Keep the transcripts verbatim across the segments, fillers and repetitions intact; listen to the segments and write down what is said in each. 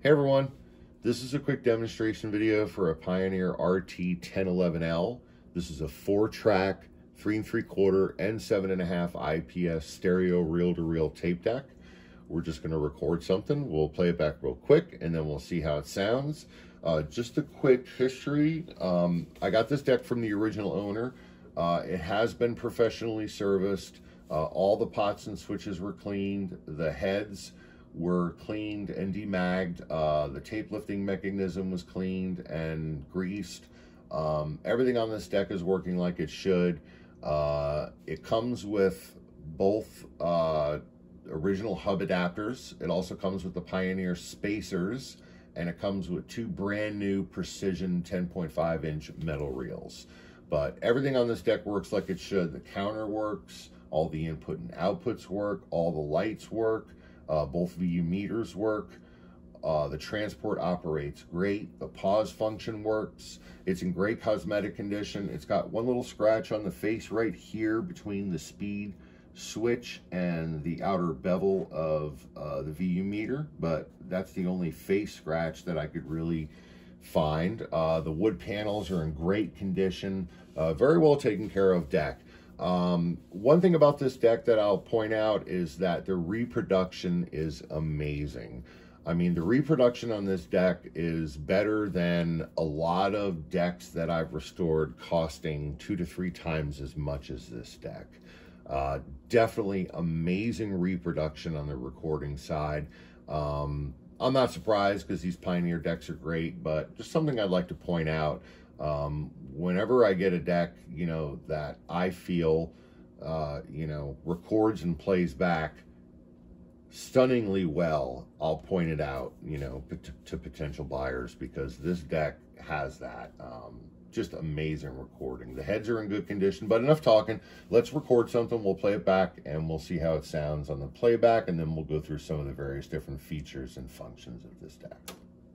Hey everyone, this is a quick demonstration video for a Pioneer R T ten eleven L. This is a four track, three and three quarter and seven and a half I P S stereo reel-to-reel tape deck. We're just going to record something. We'll play it back real quick and then we'll see how it sounds. Uh, just a quick history. Um, I got this deck from the original owner. Uh, it has been professionally serviced. Uh, all the pots and switches were cleaned. The heads were cleaned and demagged. Uh, the tape lifting mechanism was cleaned and greased. Um, everything on this deck is working like it should. Uh, it comes with both uh, original hub adapters. It also comes with the Pioneer spacers, and it comes with two brand new precision ten point five inch metal reels. But everything on this deck works like it should. The counter works, all the input and outputs work, all the lights work. Uh, both V U meters work. Uh, the transport operates great. The pause function works. It's in great cosmetic condition. It's got one little scratch on the face right here between the speed switch and the outer bevel of uh, the V U meter, but that's the only face scratch that I could really find. Uh, the wood panels are in great condition. Uh, very well taken care of deck. Um, one thing about this deck that I'll point out is that the reproduction is amazing. I mean, the reproduction on this deck is better than a lot of decks that I've restored costing two to three times as much as this deck. Uh, definitely amazing reproduction on the recording side. Um, I'm not surprised because these Pioneer decks are great, but just something I'd like to point out. Um, whenever I get a deck, you know, that I feel, uh, you know, records and plays back stunningly well, I'll point it out, you know, to, to potential buyers, because this deck has that. Um, just amazing recording. The heads are in good condition, but enough talking. Let's record something. We'll play it back and we'll see how it sounds on the playback, and then we'll go through some of the various different features and functions of this deck.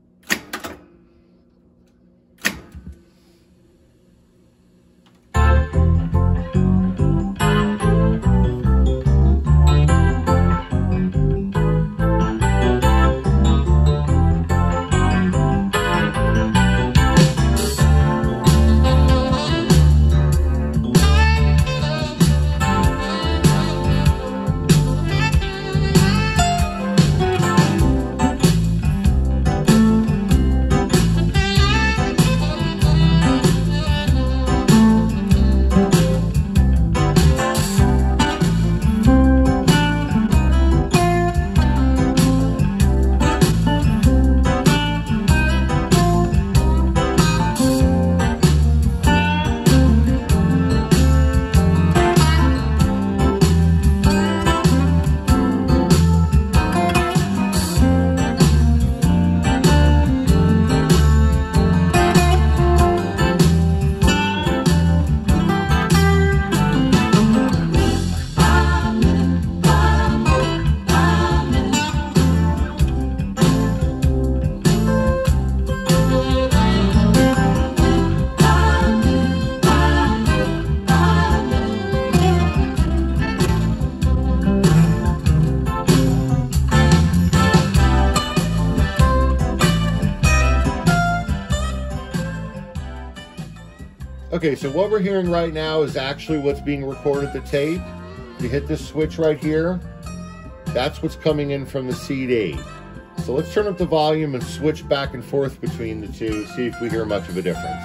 Okay, so what we're hearing right now is actually what's being recorded to tape. You hit this switch right here, that's what's coming in from the C D. So let's turn up the volume and switch back and forth between the two, see if we hear much of a difference.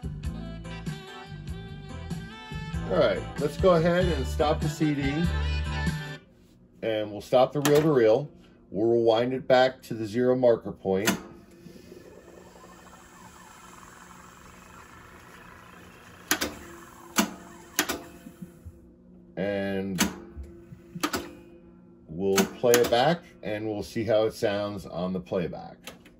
All right, let's go ahead and stop the C D. and we'll stop the reel-to-reel. We'll rewind it back to the zero marker point. And we'll play it back, and we'll see how it sounds on the playback.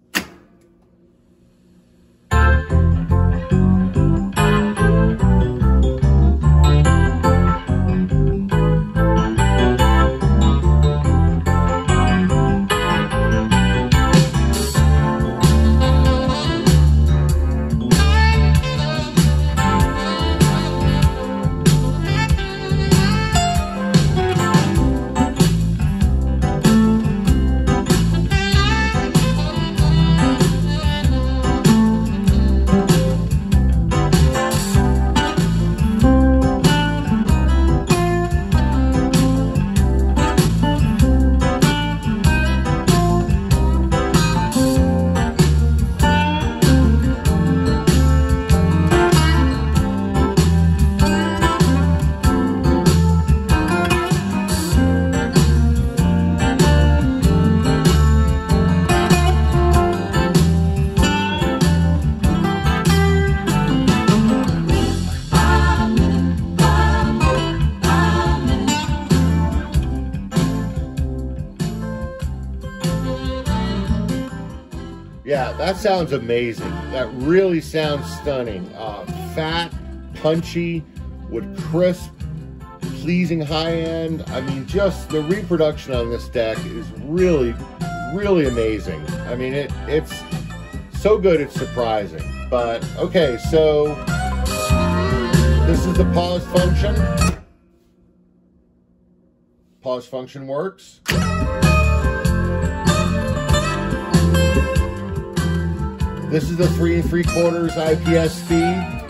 Yeah, that sounds amazing. That really sounds stunning. Uh, fat, punchy, with crisp, pleasing high end. I mean, just the reproduction on this deck is really, really amazing. I mean, it it's so good it's surprising. But, okay, so this is the pause function. Pause function works. This is the three and three quarters I P S speed.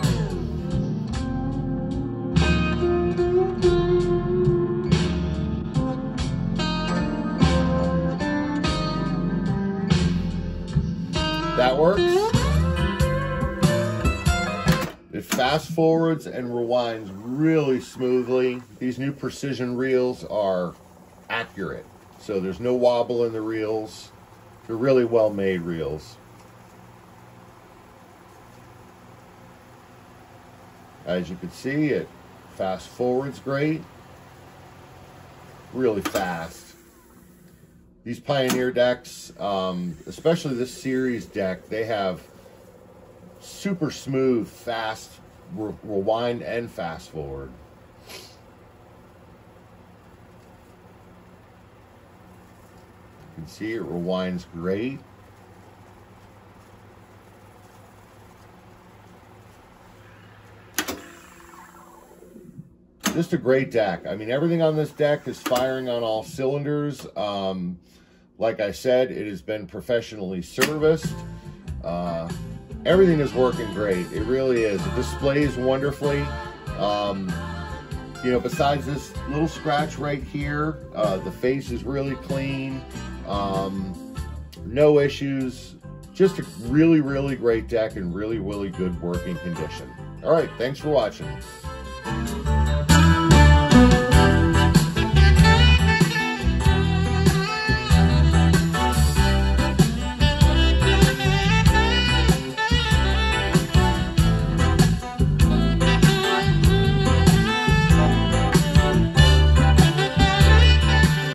That works. It fast forwards and rewinds really smoothly. These new precision reels are accurate, so there's no wobble in the reels. They're really well made reels. As you can see, it fast forwards great, really fast. These Pioneer decks, um, especially this series deck, they have super smooth, fast re rewind and fast forward. You can see it rewinds great. Just a great deck. I mean, everything on this deck is firing on all cylinders. Um, like I said, it has been professionally serviced. Uh, everything is working great. It really is. It displays wonderfully. Um, you know, besides this little scratch right here, uh, the face is really clean. Um, no issues. Just a really, really great deck in really, really good working condition. All right, thanks for watching.